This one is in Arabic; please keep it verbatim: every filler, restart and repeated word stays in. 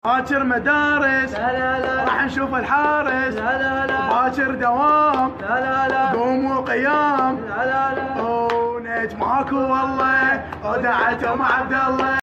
باكر مدارس لا لا لا راح نشوف الحارس لا لا لا باكر دوام لا لا لا قوم وقيام لا لا لا ونجماكو والله ودعتهم عبد الله.